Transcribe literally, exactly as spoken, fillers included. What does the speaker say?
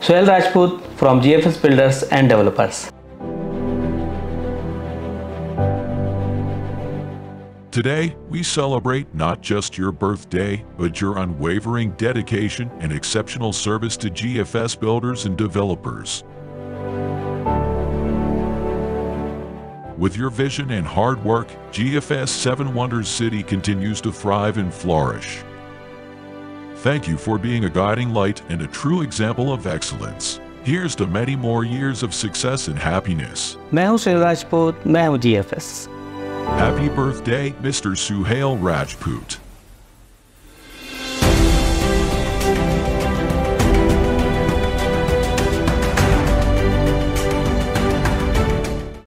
Suhail Rajput from G F S Builders and Developers. Today, we celebrate not just your birthday, but your unwavering dedication and exceptional service to G F S builders and developers. With your vision and hard work, G F S Seven Wonders City continues to thrive and flourish. Thank you for being a guiding light and a true example of excellence. Here's to many more years of success and happiness. मैं हूँ सुहेल राजपूत, मैं हूँ G F S. Happy birthday, Mister Suhail Rajput.